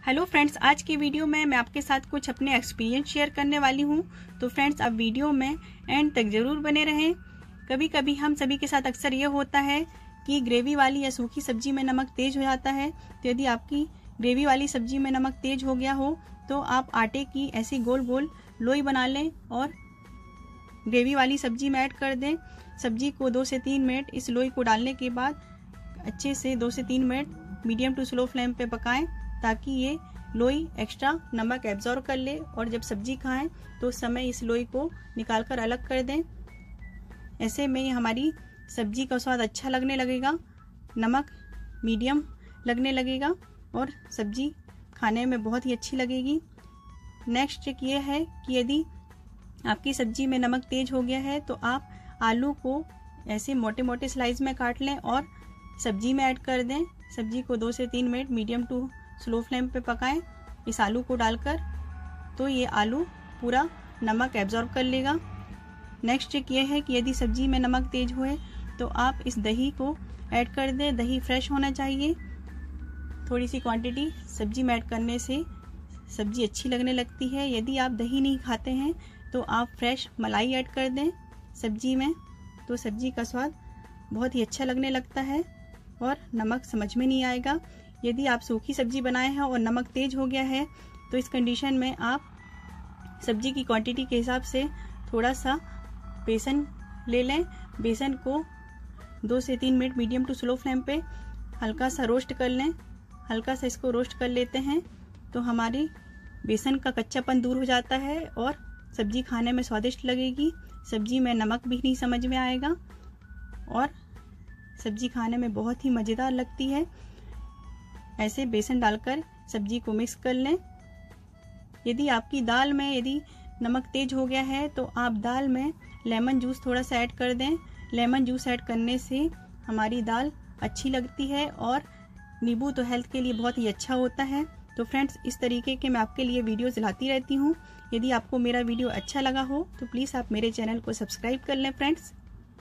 Hello friends, आज की video में मैं आपके साथ कुछ अपने एक्सपीरियंस शेयर करने वाली हूँ। तो फ्रेंड्स, आप वीडियो में एंड तक जरूर बने रहें। कभी कभी हम सभी के साथ अक्सर ये होता है कि ग्रेवी वाली या सूखी सब्जी में नमक तेज हो जाता है। तो यदि आपकी ग्रेवी वाली सब्जी में नमक तेज हो गया हो तो आप आटे की ऐसी गोल गोल लोई बना लें और ग्रेवी वाली सब्जी में ऐड कर दें। सब्जी को 2 से 3 मिनट इस लोई को डालने के बाद अच्छे से 2 से 3 minute medium to slow flame पे पकाएं, ताकि ये लोई एक्स्ट्रा नमक एब्जॉर्ब कर ले और जब सब्जी खाएं तो उस समय इस लोई को निकालकर अलग कर दें। ऐसे में हमारी सब्जी का स्वाद अच्छा लगने लगेगा, नमक मीडियम लगने लगेगा और सब्जी खाने में बहुत ही अच्छी लगेगी। नेक्स्ट ट्रिक ये है कि यदि आपकी सब्जी में नमक तेज हो गया है तो आप आलू को ऐसे मोटे मोटे स्लाइस में काट लें और सब्जी में ऐड कर दें। सब्जी को 2 से 3 minute medium to slow flame पे पकाएं इस आलू को डालकर, तो ये आलू पूरा नमक एब्जॉर्ब कर लेगा। नेक्स्ट ट्रिक ये है कि यदि सब्जी में नमक तेज हुए तो आप इस दही को ऐड कर दें। दही फ्रेश होना चाहिए। थोड़ी सी क्वांटिटी सब्जी में ऐड करने से सब्जी अच्छी लगने लगती है। यदि आप दही नहीं खाते हैं तो आप फ्रेश मलाई ऐड कर दें सब्जी में, तो सब्जी का स्वाद बहुत ही अच्छा लगने लगता है और नमक समझ में नहीं आएगा। यदि आप सूखी सब्जी बनाए हैं और नमक तेज हो गया है तो इस कंडीशन में आप सब्जी की क्वांटिटी के हिसाब से थोड़ा सा बेसन ले लें। बेसन को 2 से 3 minute medium to slow flame पे हल्का सा रोस्ट कर लें। हल्का सा इसको रोस्ट कर लेते हैं तो हमारी बेसन का कच्चापन दूर हो जाता है और सब्जी खाने में स्वादिष्ट लगेगी। सब्जी में नमक भी नहीं समझ में आएगा और सब्जी खाने में बहुत ही मज़ेदार लगती है। ऐसे बेसन डालकर सब्जी को मिक्स कर लें। यदि आपकी दाल में यदि नमक तेज हो गया है तो आप दाल में लेमन जूस थोड़ा सा ऐड कर दें। लेमन जूस ऐड करने से हमारी दाल अच्छी लगती है और नींबू तो हेल्थ के लिए बहुत ही अच्छा होता है। तो फ्रेंड्स, इस तरीके के मैं आपके लिए वीडियोस लाती रहती हूँ। यदि आपको मेरा वीडियो अच्छा लगा हो तो प्लीज़ आप मेरे चैनल को सब्सक्राइब कर लें फ्रेंड्स।